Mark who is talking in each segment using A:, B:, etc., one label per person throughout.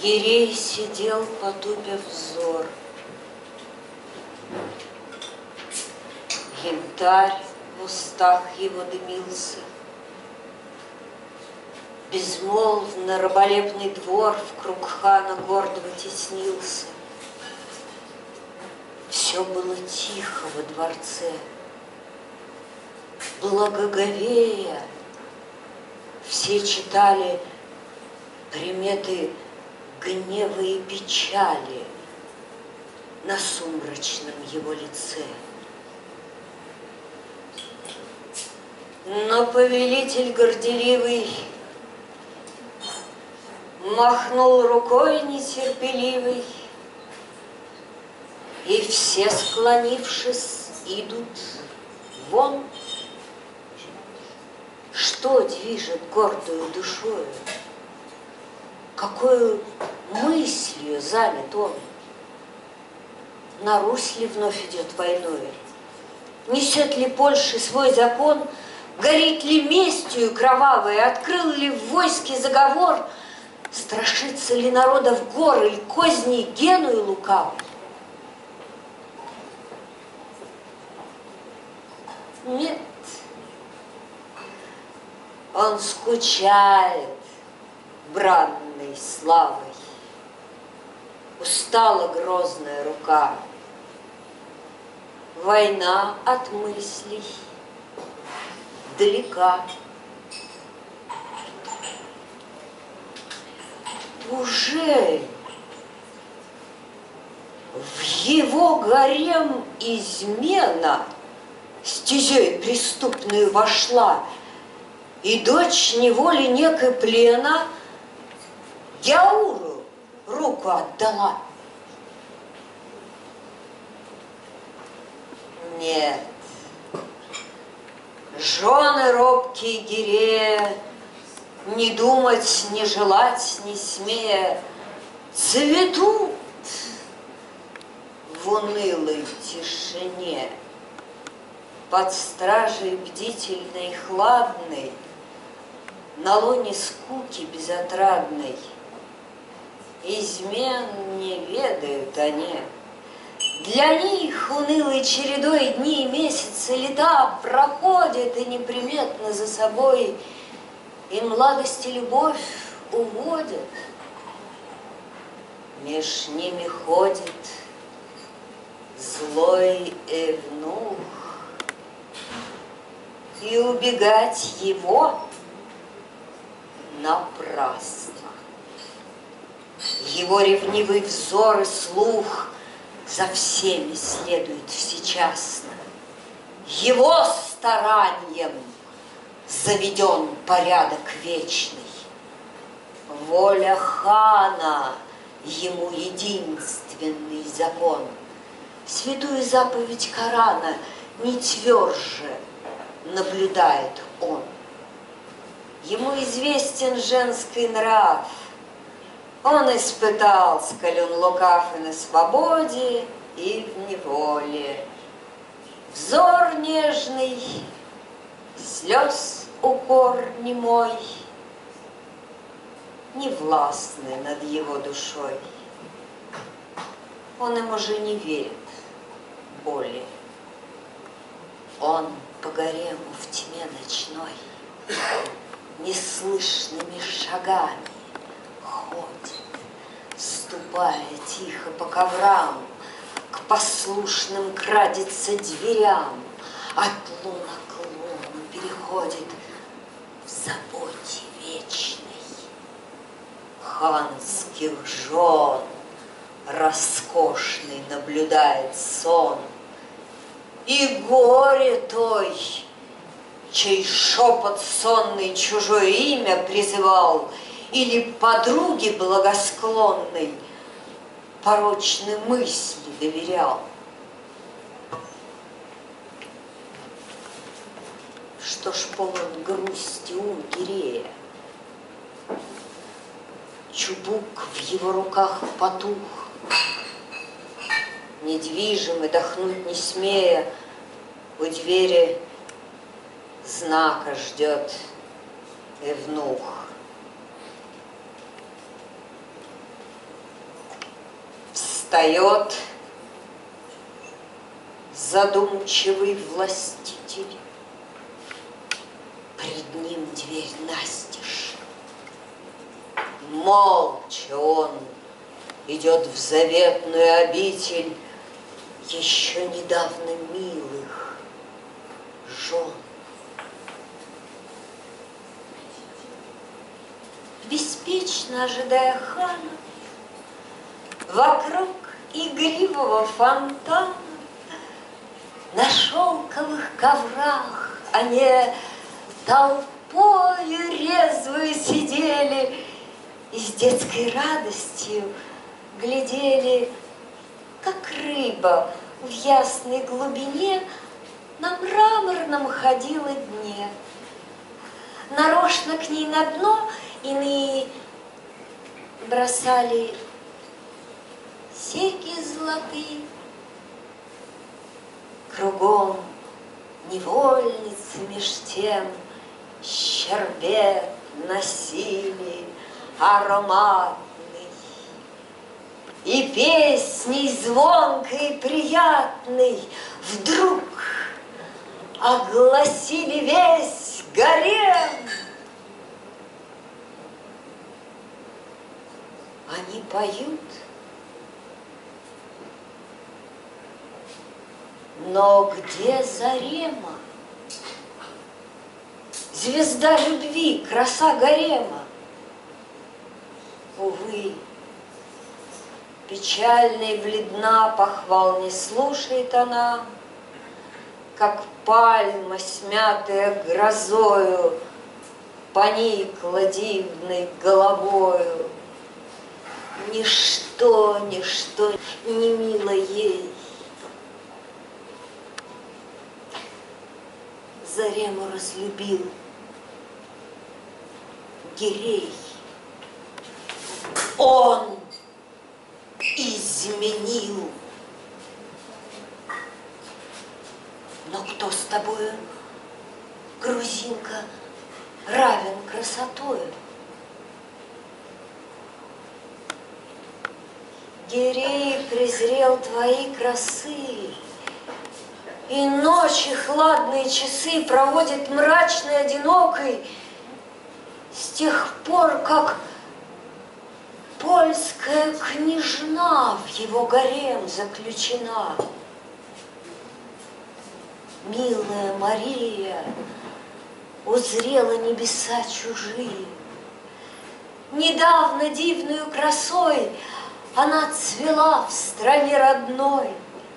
A: Гирей сидел, потупив взор. Янтарь в устах его дымился. Безмолвно раболепный двор вкруг хана гордого теснился. Все было тихо во дворце. Благоговея все читали приметы гнева и печали на сумрачном его лице. Но повелитель горделивый махнул рукой нетерпеливой, и все, склонившись, идут вон. Что движет гордую душою? Какою мыслью занят он? На Русь ли вновь идет войною? Несет ли Польша свой закон? Горит ли местью кровавой? Открыл ли в войске заговор? Страшится ли народов гор или козней Геную лукавой? Нет, он скучает бранной славой. Устала грозная рука. Война от мыслей далека. Ужель в его гарем измена стезей преступную вошла, и дочь неволи некой плена Гяуру руку отдала? Нет, жены робкие Гирея, не думать, не желать, не смея, цветут в унылой тишине. Под стражей бдительной и хладной, на лоне скуки безотрадной, измен не ведают они. Для них унылой чередой дни и месяцы, лета проходят, и неприметно за собой и младость и любовь уводят. Меж ними ходит злой Эвнух, и убегать его напрасно. Его ревнивый взор и слух за всеми следует всечасно. Его старанием заведен порядок вечный. Воля хана ему единственный закон. Святую заповедь Корана не тверже наблюдает он. Ему известен женский нрав. Он испытал, сколь он лукав и на свободе, и в неволе. Взор нежный, слез укор немой, не властны над его душой. Он им уже не верит боли. Он по гарему в тьме ночной неслышными шагами ходит, ступая тихо по коврам, к послушным крадется дверям, от луна к луну переходит в заботе вечной. Ханских жен роскошный наблюдает сон, и горе той, чей шепот сонный чужое имя призывал, или подруге благосклонной порочной мысли доверял. Что ж полон грусти ум Гирея? Чубук в его руках потух, недвижим и дохнуть не смея, у двери знака ждет Эвнух. Встает задумчивый властитель, пред ним дверь настежь. Молча он идет в заветную обитель еще недавно милых жен. Беспечно ожидая хана, вокруг игривого фонтана на шелковых коврах они толпою резвую сидели и с детской радостью глядели, как рыба в ясной глубине на мраморном ходила дне. Нарочно к ней на дно иные бросали серьги золотые. Кругом невольницы меж тем щербет носили ароматный, и песней звонкой приятной вдруг огласили весь гарем. Они поют, но где Зарема, звезда любви, краса гарема? Увы, печальна и бледна, похвал не слушает она, как пальма, смятая грозою, поникла дивной головою. Ничто, ничто не мило ей. Зарему разлюбил Гирей. Он изменил. Но кто с тобою, грузинка, равен красотою? Гирей презрел твои красы, и ночи хладные часы проводит мрачной, одинокой, с тех пор, как польская княжна в его гарем заключена. Милая Мария узрела небеса чужие. Недавно дивною красой она цвела в стране родной.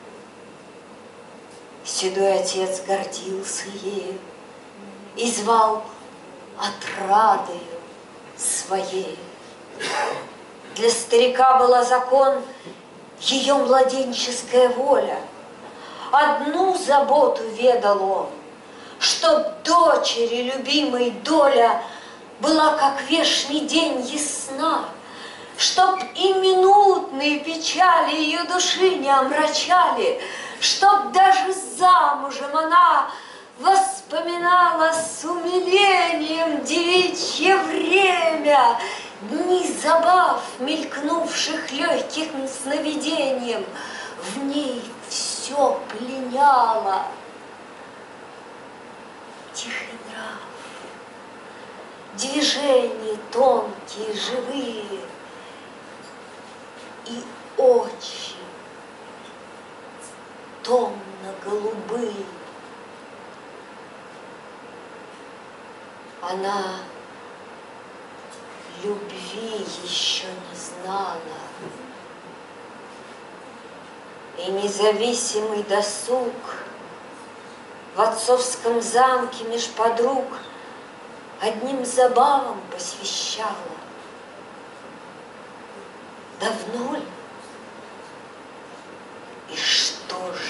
A: Седой отец гордился ею и звал отрадою своей. Для старика была закон ее младенческая воля. Одну заботу ведал он, чтоб дочери любимой доля была, как вешний день, ясна, чтоб и минутные печали ее души не омрачали, чтоб даже замужем она воспоминала с умилением девичье время, дни забав, мелькнувших легким сновидением. В ней все пленяло. Тихий нрав, движения тонкие, живые, и очи томно-голубые. Она любви еще не знала, и независимый досуг в отцовском замке меж подруг одним забавам посвящала. Давно ли? И что же?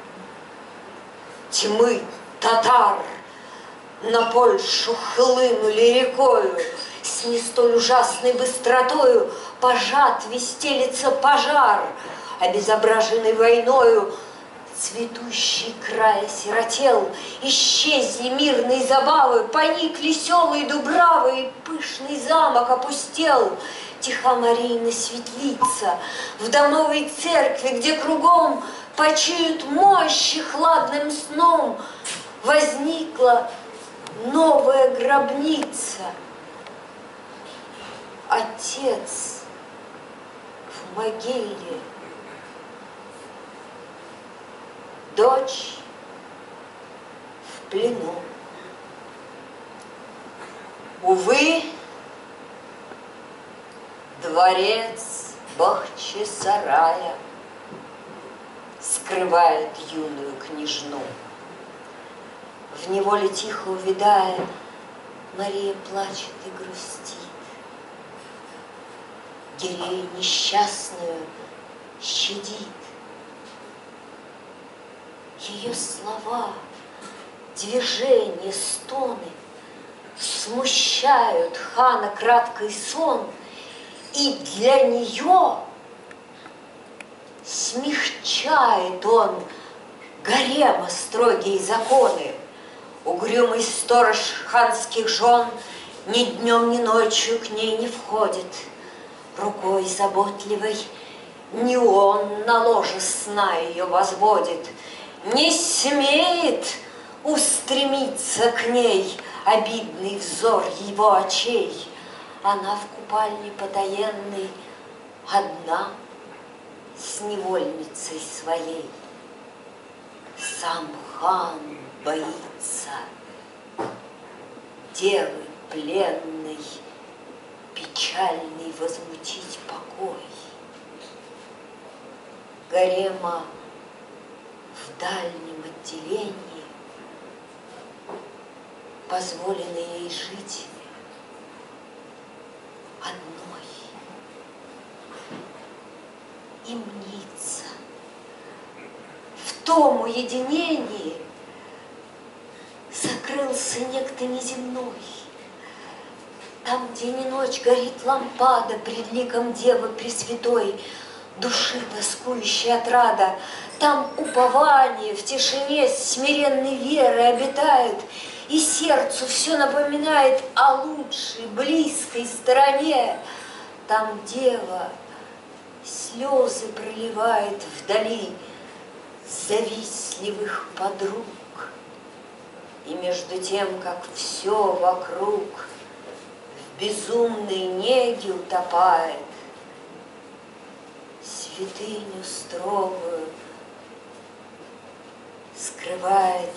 A: Тьмы татар на Польшу хлынули рекою, с не столь ужасной быстротою пожат вестелица пожар, обезображенный войною. Цветущий край осиротел, исчезли мирные забавы, поникли селы и дубравы, и пышный замок опустел. тиха Марийна светлица, в домовой церкви, где кругом почиют мощи хладным сном, возникла новая гробница. Отец в могиле, дочь в плену. Увы, дворец Бахчисарая скрывает юную княжну. В неволе тихо увядая, Мария плачет и грустит. Гирею несчастную щадит. Ее слова, движения, стоны смущают хана краткий сон, и для нее смягчает он гарема строгие законы. Угрюмый сторож ханских жен ни днем, ни ночью к ней не входит. Рукой заботливой не он на ложе сна ее возводит, не смеет устремиться к ней обидный взор его очей. Она в купальне потаенной одна с невольницей своей. Сам хан боится девы пленной, печальный возмутить покой. Гарема в дальнем отделении позволено ей жить одной и мнится. В том уединении закрылся некто неземной. Там день и ночь горит лампада пред ликом Девы Пресвятой, души тоскующей отрада. Там упование в тишине смиренной веры обитает, и сердцу все напоминает о лучшей, близкой стороне. Там Дева слезы проливает вдали завистливых подруг. И между тем, как все вокруг в безумной неге утопает, святыню строгую скрывает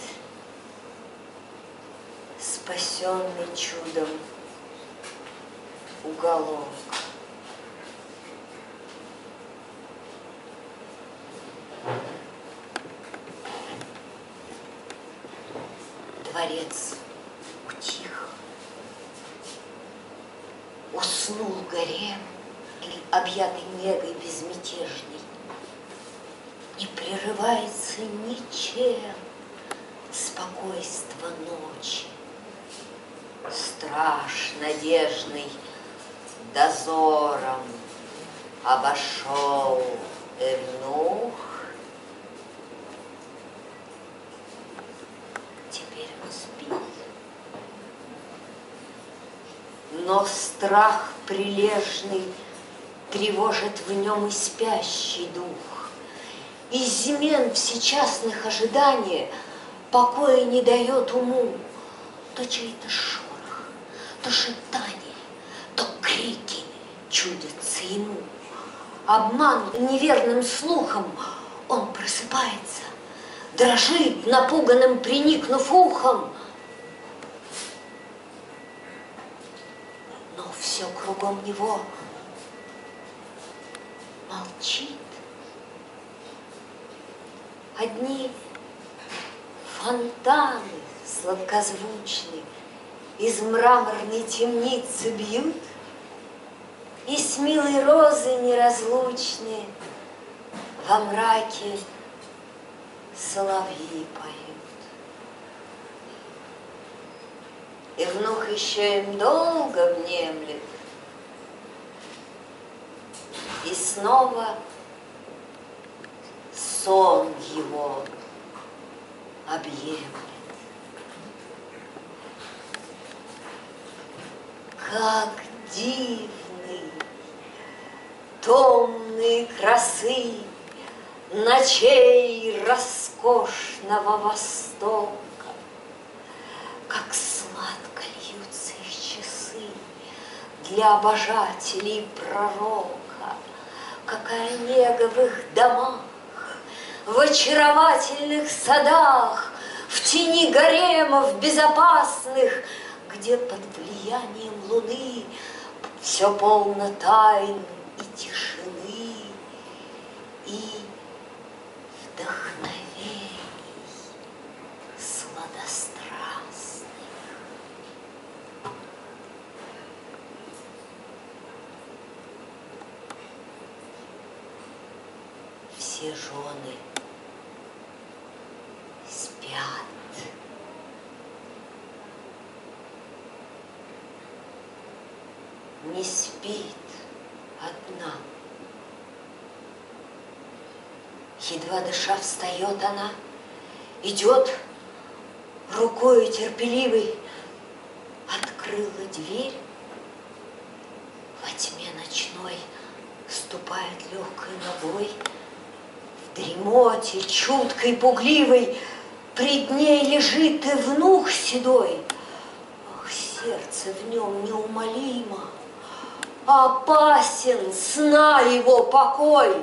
A: спасенный чудом уголок. Дворец утих, уснул гарем, объятый негой безмятежной. Не прерывается ничем спокойство ночи. Страж надежный дозором обошел Эвнух. Теперь он спит. Но страх прилежный тревожит в нем и спящий дух. Измен всечастных ожиданий покоя не дает уму. То чей-то шорох, то шептание, то крики чудятся ему. Обман неверным слухом, он просыпается, дрожит, напуганным приникнув ухом. Но все кругом него молчит. Одни фонтаны сладкозвучные из мраморной темницы бьют, и с милой розой неразлучные во мраке соловьи поют. И внук еще им долго внемлет, и снова сон его объемлет. Как дивный томные красы ночей роскошного Востока, как сладко льются их часы для обожателей пророка, какая нега в их домах, в очаровательных садах, в тени гаремов безопасных, где под влиянием луны все полно тайн и тишины, и вдохновений сладострастных. Все жены спят. Не спит одна. Едва дыша встает она, идет рукою терпеливой, открыла дверь. Во тьме ночной ступает легкой ногой, в дремоте чуткой, пугливой пред ней лежит и внук седой. Ах, сердце в нем неумолимо, опасен сна его покой.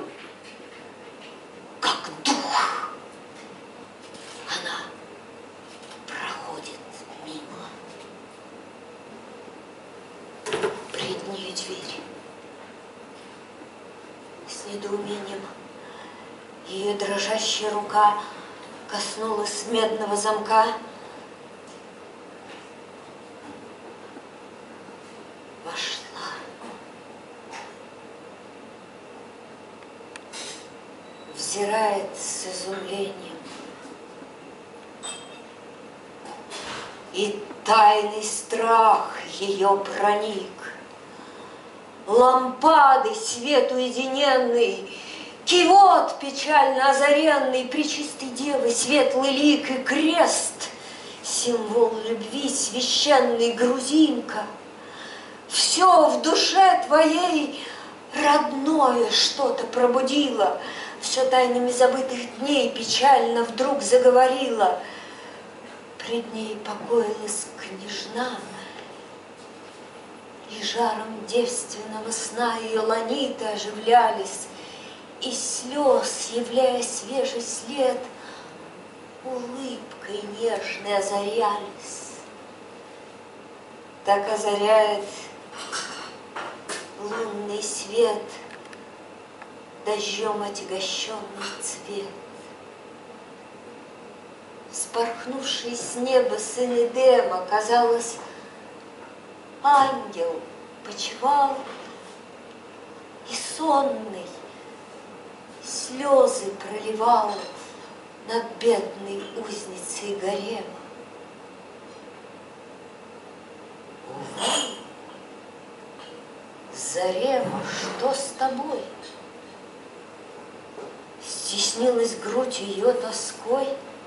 A: Как дух она проходит мимо. Пред нею дверь. С недоумением ее дрожащая рука коснулась медного замка. Вошла. Взирает с изумлением. И тайный страх ее проник. Лампады свет уединенный, кивот печально озаренный, пречистой девы светлый лик и крест, символ любви священный, грузинка. Все в душе твоей родное что-то пробудило, все тайнами забытых дней печально вдруг заговорила. Пред ней покоилась княжна, и жаром девственного сна ее ланиты оживлялись, и слез, являя свежий след, улыбкой нежной озарялись. Так озаряет лунный свет дождем отягощенный цвет. Вспорхнувший с неба сын Эдема, казалось, ангел почивал, и сонный слезы проливал над бедной узницей гарема. Увы, Зарема, что с тобой? Стеснилась грудь ее тоской,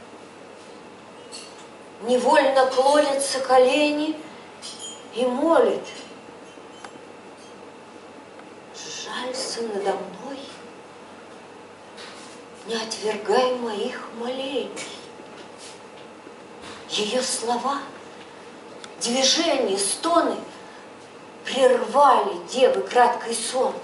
A: невольно клонятся колени и молит: жалься надо мной, не отвергай моих молений. Ее слова, движения, стоны прервали девы краткий сон.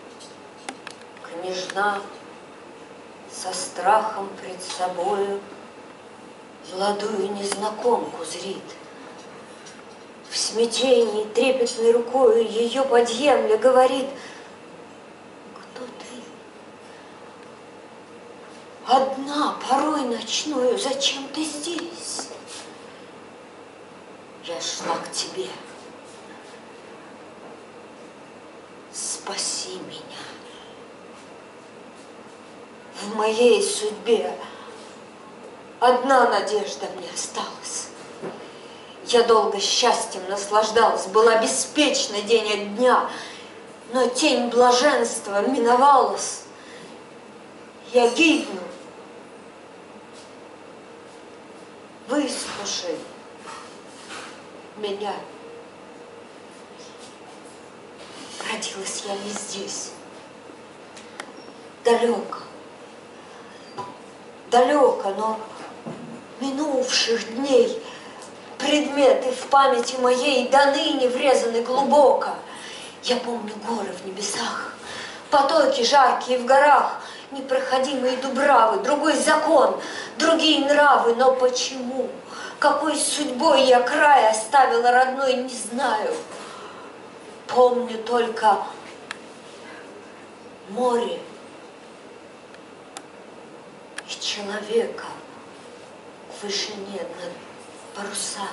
A: Княжна со страхом пред собою молодую незнакомку зрит. В смятении трепетной рукою ее подъемля говорит: кто ты? Одна порой ночною, зачем ты здесь? Я шла к тебе. Спаси меня. В моей судьбе одна надежда мне осталась. Я долго счастьем наслаждалась, была беспечна день от дня, но тень блаженства миновалась. Я гибну. Выслушай меня. Родилась я не здесь, далеко, далеко, но минувших дней предметы в памяти моей до ныне врезаны глубоко. Я помню горы в небесах, потоки жаркие в горах, непроходимые дубравы, другой закон, другие нравы. Но почему, какой судьбой я край оставила родной, не знаю. Помню только море и человека в вышине над парусами.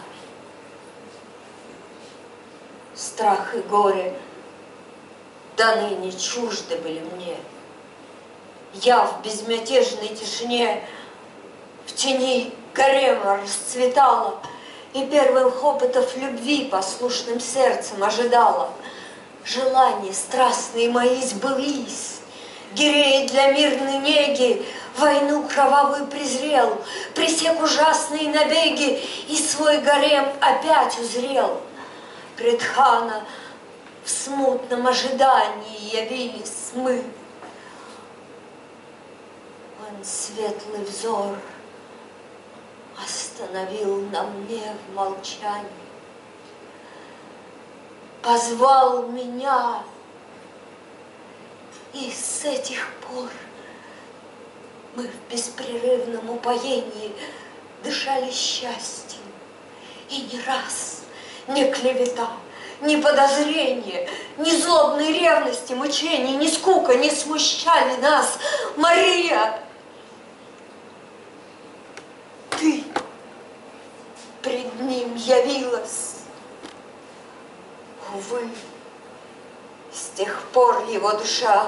A: Страх и горе до ныне чужды были мне. Я в безмятежной тишине в тени гарема расцветала и первых опытов любви послушным сердцем ожидала. Желания страстные мои сбылись. Гирей для мирной неги войну кровавую презрел, пресек ужасные набеги и свой гарем опять узрел. Пред хана в смутном ожидании явились мы. Он светлый взор остановил на мне в молчании, позвал меня, и с этих пор мы в беспрерывном упоении дышали счастьем. И ни раз ни клевета, ни подозрения, ни злобной ревности, мучения, ни скука не смущали нас. Мария, ты пред ним явилась. Увы, с тех пор его душа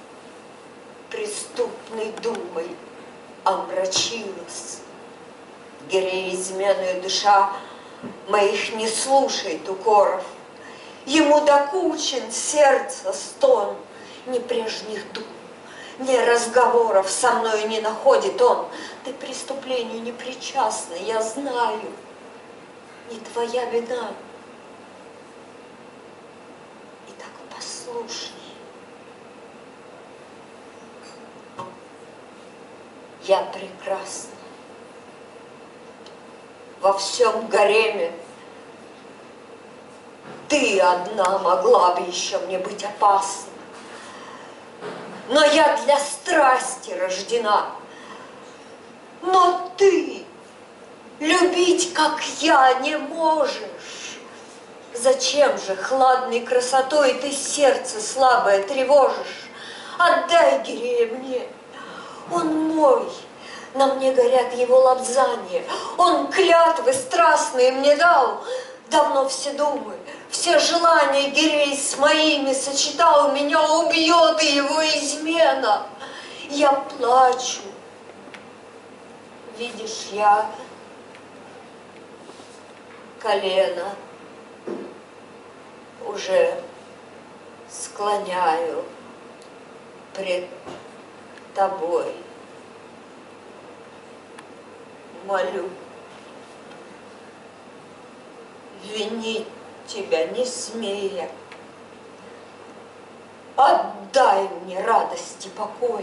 A: преступной думой омрачилась. Гирей изменную душа моих не слушает укоров. Ему докучен сердце стон, ни прежних дум, ни разговоров со мною не находит он. Ты преступлению не причастна, я знаю, не твоя вина. И так послушай. Я прекрасна. Во всем гареме ты одна могла бы еще мне быть опасна. Но я для страсти рождена. Но ты любить, как я, не можешь. Зачем же хладной красотой ты сердце слабое тревожишь? Отдай Гирея мне, он мой. На мне горят его лобзания. Он клятвы страстные мне дал. Давно все думы, все желания Гирей с моими сочетал. Меня убьет и его измена. Я плачу. Видишь, я колено уже склоняю пред тобой. Молю, винить тебя не смея, отдай мне радость и покой.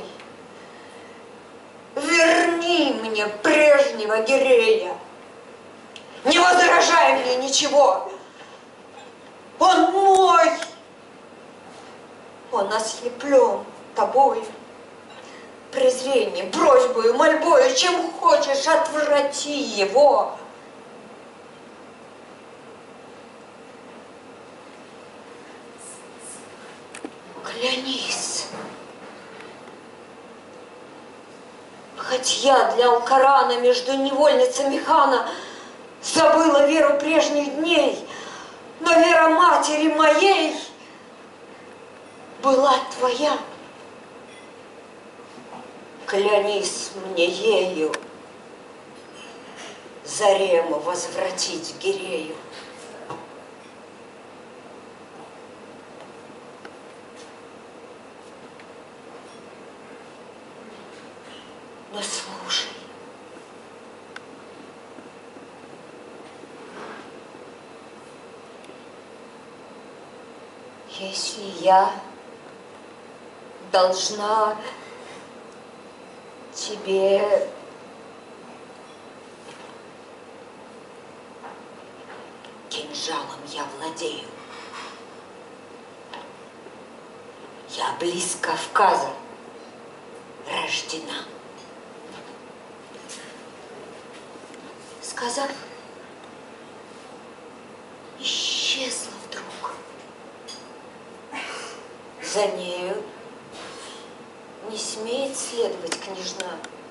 A: Верни мне прежнего Гирея, не возражай мне ничего. Он мой, он ослеплен тобой. Презрением, просьбою, мольбою, чем хочешь, отврати его. Клянись, хоть я для Алкарана между невольницами хана забыла веру прежних дней, но вера матери моей была твоя. Клянись мне ею Зарему возвратить Гирею. Но слушай, если я должна Тебе кинжалом я владею. Я близ Кавказа рождена. Сказав, исчезла вдруг. За нею не смеет следовать княжна.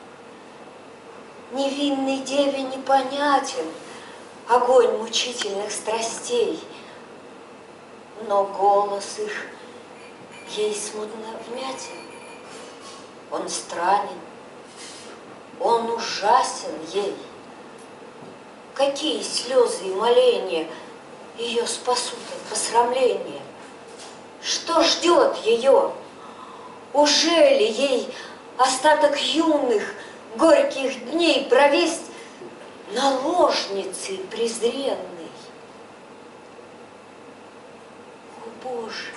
A: Невинной деве непонятен огонь мучительных страстей, но голос их ей смутно вмятен. Он странен, он ужасен ей. Какие слезы и моления ее спасут от посрамления? Что ждет ее? Ужели ей остаток юных, горьких дней провесть наложницей презренной? О, Боже!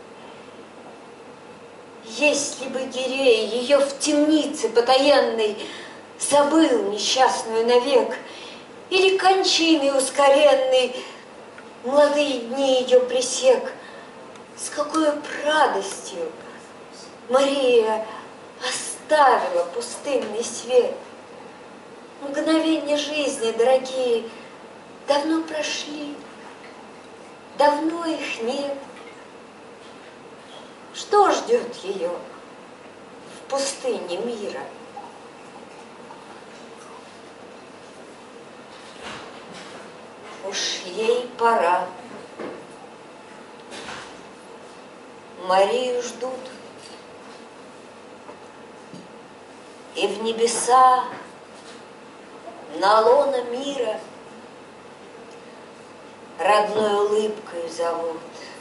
A: Если бы Гирей ее в темнице потаенной забыл несчастную навек, или кончиной ускоренной молодые дни ее пресек, с какой радостью Мария оставила пустынный свет. Мгновения жизни, дорогие, давно прошли, давно их нет. Что ждет ее в пустыне мира? Уж ей пора. Марию ждут. И в небеса, на лоно мира родной улыбкой зовут.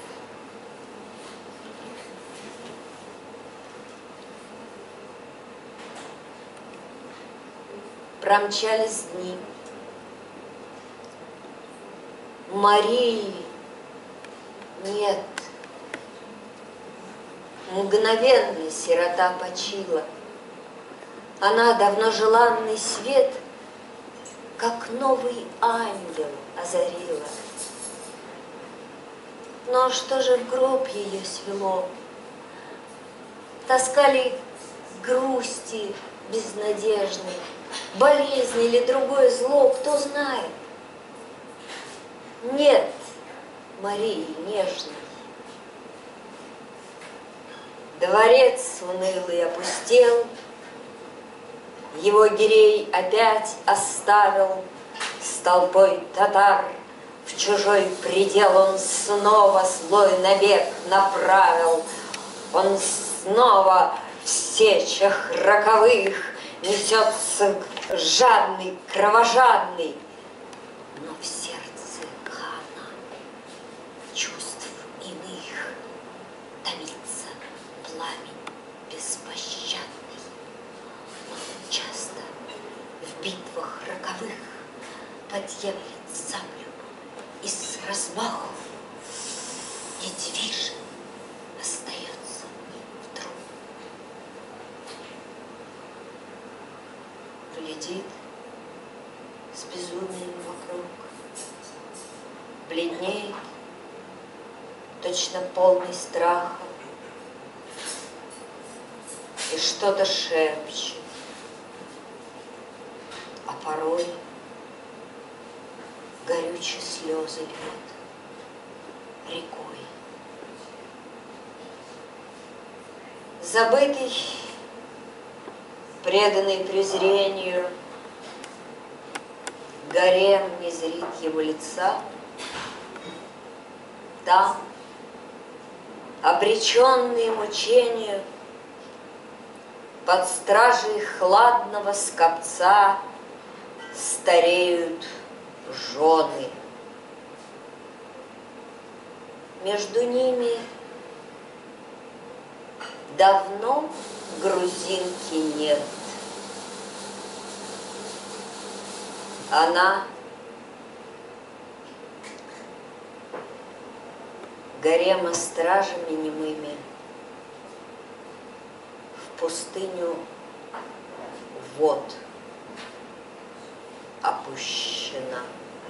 A: Промчались дни. Марии нет. Мгновенно сирота почила. Она давно желанный свет, как новый ангел, озарила. Но что же в гроб ее свело? Таскали грусти безнадежной, болезни или другое зло, кто знает. Нет Марии нежной. Дворец унылый опустел, его Гирей опять оставил с толпой татар. В чужой предел он снова свой набег направил. Он снова в сечах роковых несется жадный, кровожадный, но в сердце хана чувств иных томится пламень беспощадный. Он часто в битвах роковых подъемлет землю и с размаху недвижим остается вдруг. Глядит с безумием вокруг, бледнеет, точно полный страха, и что-то шепчет, а порой горючие слезы льет рекой. Забытый, преданный презрению, гарем не зрит его лица. Там, обреченные мучению, под стражей хладного скопца стареют жены. Между ними давно грузинки нет. Она гарема стражами немыми в пустыню вод опущена.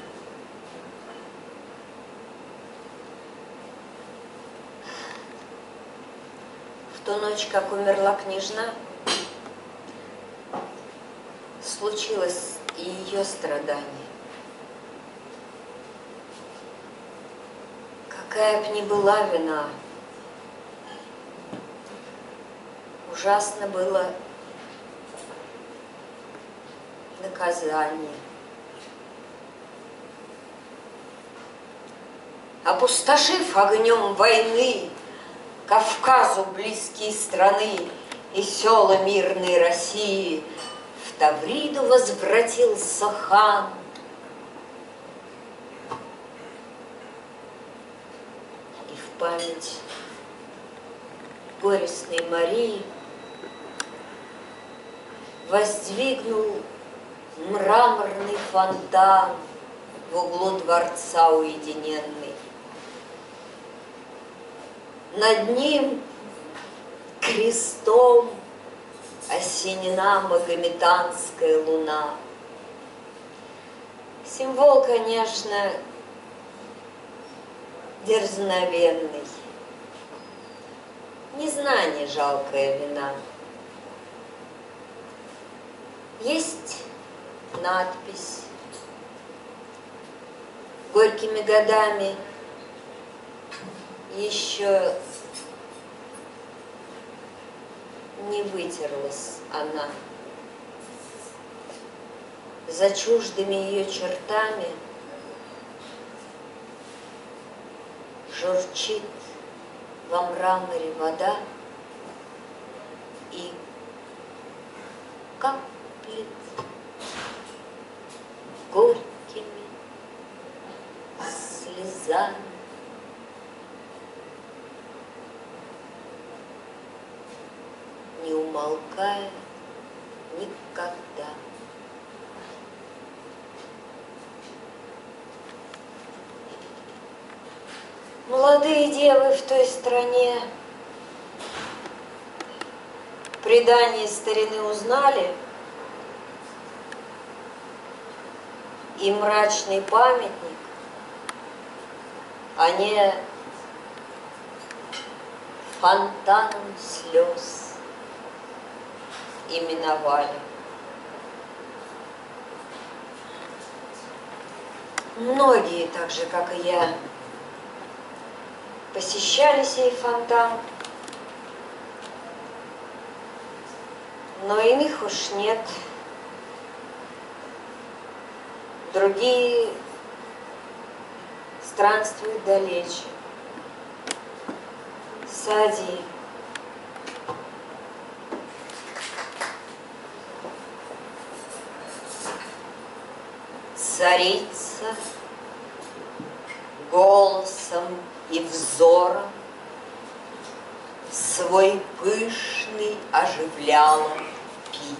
A: В ту ночь, как умерла княжна, случилось и ее страдание. Какая б ни была вина, ужасно было наказание. Опустошив огнем войны Кавказу близкие страны и села мирной России, в Тавриду возвратился хан. И в память горестной Марии воздвигнул мраморный фонтан в углу дворца уединенный. Над ним крестом осенена магометанская луна. Символ, конечно, дерзновенный. Незнание жалкая вина. Есть надпись. Горькими годами еще не вытерлась она. За чуждыми ее чертами журчит во мраморе вода и каплет горькими слезами. Не умолкая никогда. Молодые девы в той стране предание старины узнали, и мрачный памятник они фонтаном слез именовали. Многие, так же, как и я, посещали сей фонтан, но иных уж нет. Другие странствуют далече. Сади. Царица голосом и взором свой пышный оживляла пир.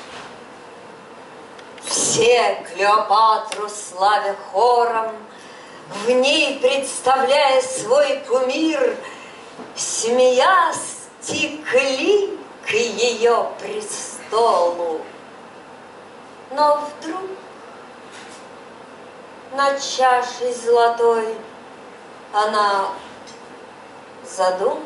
A: Все Клеопатру славя хором, в ней представляя свой кумир, смеясь, текли к ее престолу. Но вдруг над чашей золотой она задумалась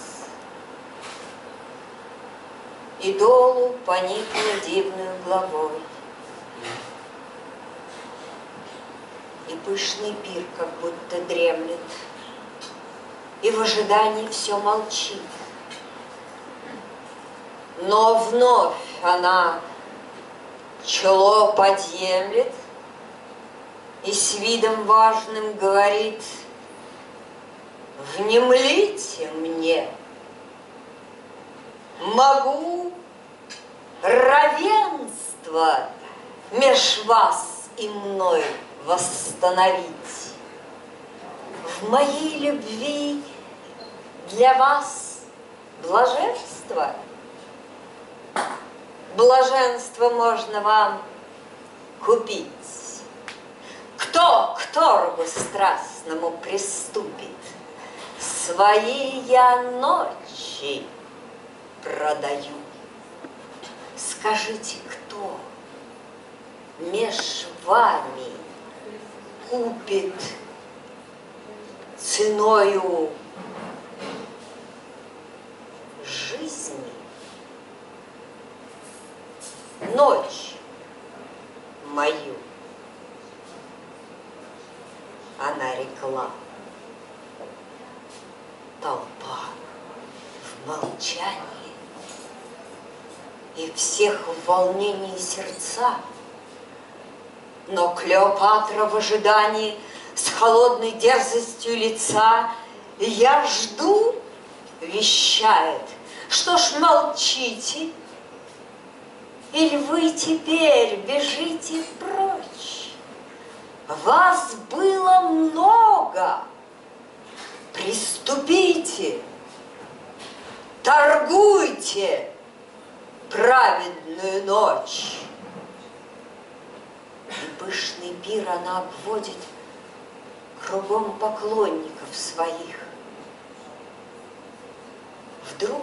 A: и долу поникла дивную главой. И пышный пир как будто дремлет, и в ожидании все молчит. Но вновь она чело подъемлет и с видом важным говорит: внемлите мне, могу равенство меж вас и мной восстановить. В моей любви для вас блаженство. Блаженство можно вам купить. Кто к торгу страстному приступит, свои я ночи продаю. Скажите, кто меж вами купит ценою жизни ночь мою. Она рекла. Толпа в молчании, и всех в волнении сердца. Но Клеопатра в ожидании с холодной дерзостью лица: «Я жду», — вещает. «Что ж молчите? Или вы теперь бежите прочь? Вас было много. Приступите, торгуйте праведную ночь». И пышный пир она обводит кругом поклонников своих. Вдруг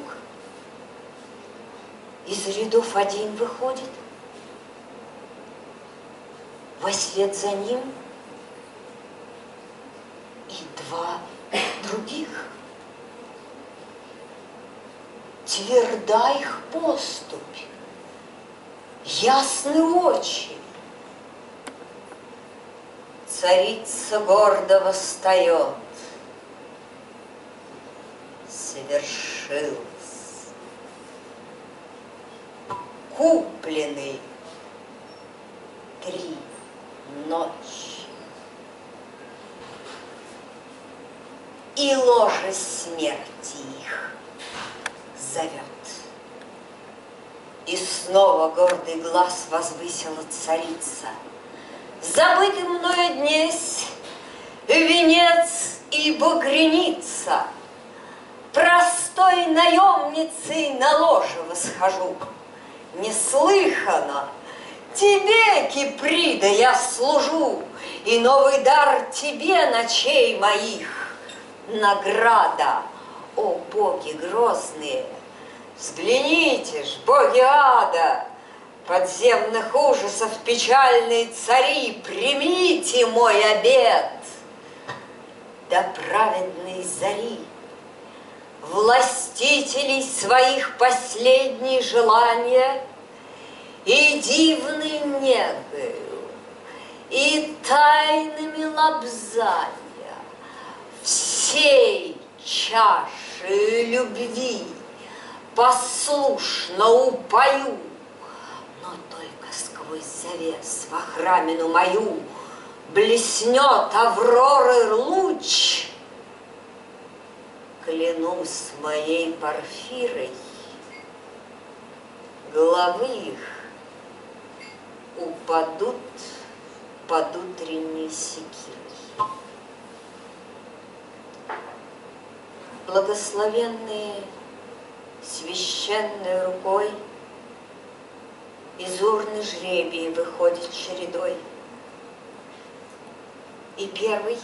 A: из рядов один выходит, вослед за ним и два других. Тверда их поступь, ясны очи. Царица гордо восстает. Совершилось. Куплены 3 ночи. И ложе смерти их зовет. И снова гордый глаз возвысила царица: «Забытый мною днесь венец и багряница, простой наемницей на ложе восхожу. Неслыханно тебе, Киприда, я служу, и новый дар тебе ночей моих награда. О, боги грозные, взгляните ж, боги ада, подземных ужасов печальные цари, примите мой обет. До праведной зари властителей своих последние желания и дивной негою, и тайными лобзания всей чаши любви послушно упою. Но только сквозь завес во храмину мою блеснет авроры луч. Клянусь моей Порфирой, головы их упадут под утренней секирой. Благословенные священной рукой из урны жребий выходит чередой. И первый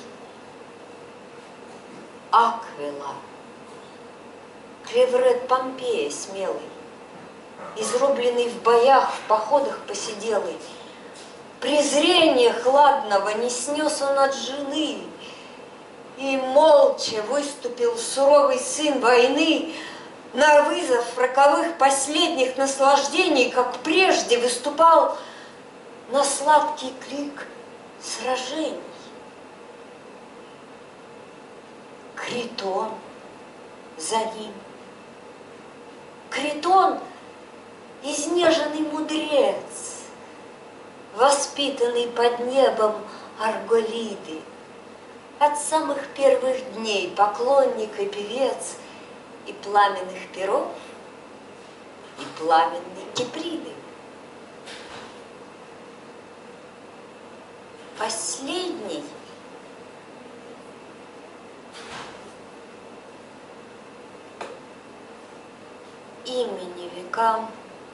A: Аквила, клеврет Помпея смелый, изрубленный в боях, в походах посиделый. Презрение хладного не снес он от жены, и молча выступил суровый сын войны на вызов роковых последних наслаждений, как прежде выступал на сладкий крик сражений. Критон за ним. Критон — изнеженный мудрец, воспитанный под небом Арголиды, от самых первых дней поклонник и певец и пламенных перов, и пламенной Киприды. Последний имени векам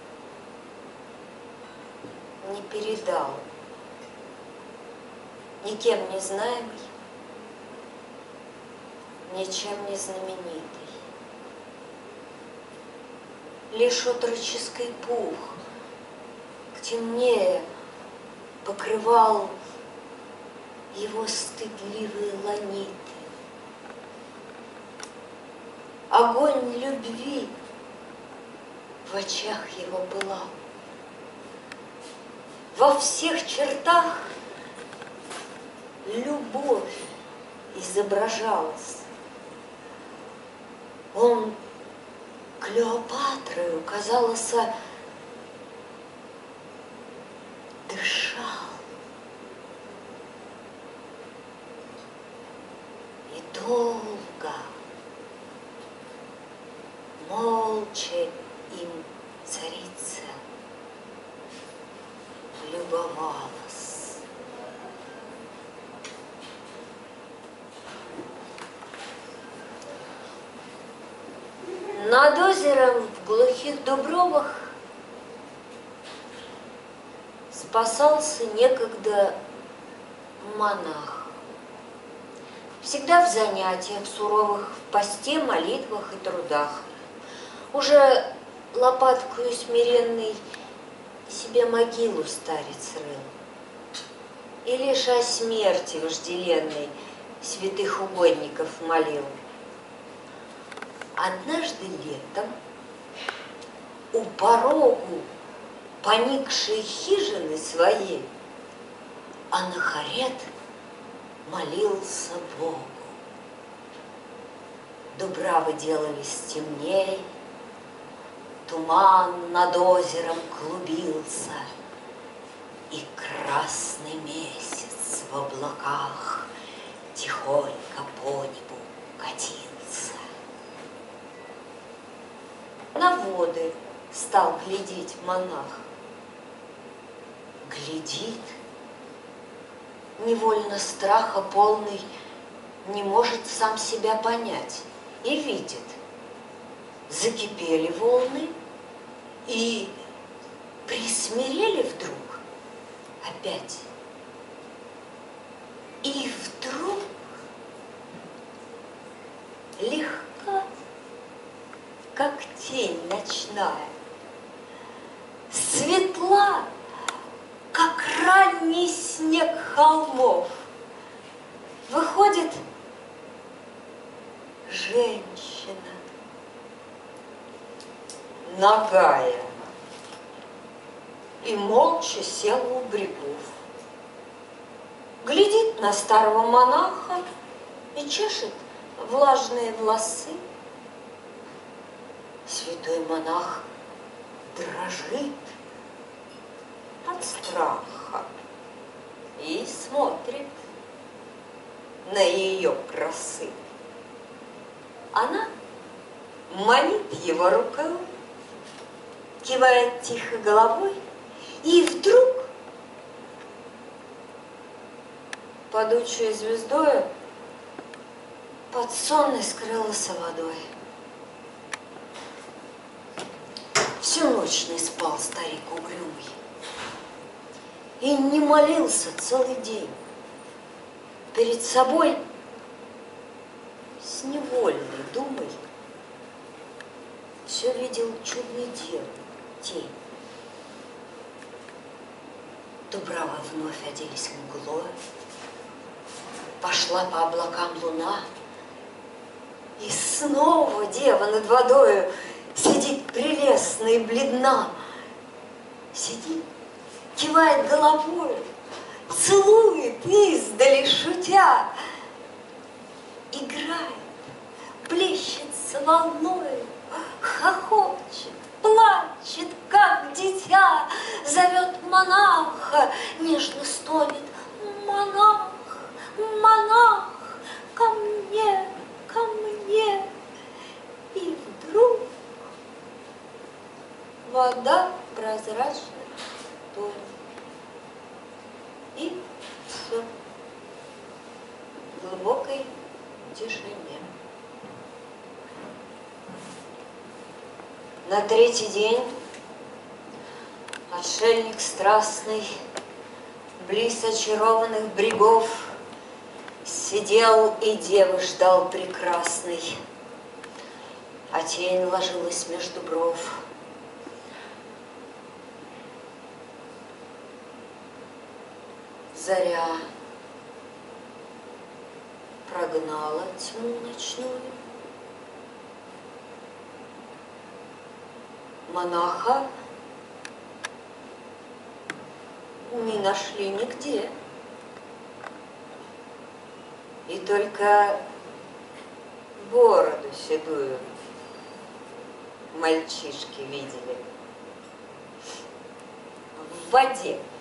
A: не передал, никем не знаемый, ничем не знаменитый. Лишь отроческий пух к темнее покрывал его стыдливые ланиты. Огонь любви в очах его пылал. Во всех чертах любовь изображалась. Он Клеопатрою, казалось, дышал. И долго, молча им царица любовалась. Над озером в глухих дубровах спасался некогда монах. Всегда в занятиях суровых, в посте, молитвах и трудах. Уже лопаткою смиренной себе могилу старец рыл. И лишь о смерти вожделенной святых угодников молил. Однажды летом у порогу поникшей хижины своей Анахарет молился Богу. Дубравы делались темней, туман над озером клубился, и красный месяц в облаках тихонько по небу катился. На воды стал глядеть монах. Глядит, невольно страха полный, не может сам себя понять. И видит, закипели волны и присмирели вдруг опять. И вдруг легка, как тень ночная, светла, как ранний снег холмов, выходит женщина, нагая, и молча села у берегов. Глядит на старого монаха и чешет влажные волосы. Святой монах дрожит от страха и смотрит на ее красы. Она манит его рукой, кивает тихо головой, и вдруг, падучей звездою, под сонной скрылась водой. Всю ночь не спал старик угрюмый и не молился целый день. Перед собой с невольной думой все видел чудный тень. Дубравы вновь оделись мглою, пошла по облакам луна, и снова дева над водою сидит прелестно и бледна. Сидит, кивает головой, целует издали шутя, играет, плещется волною, хохочет, плачет, как дитя, зовет монаха, нежно стонет: монах, монах, ко мне, ко мне. И вдруг вода прозрачная тонет, и все в глубокой тишине. На третий день отшельник страстный близ очарованных брегов сидел и девы ждал прекрасный, а тень ложилась между бров. Заря прогнала тьму ночную. Монаха не нашли нигде. И только бороду седую мальчишки видели в воде.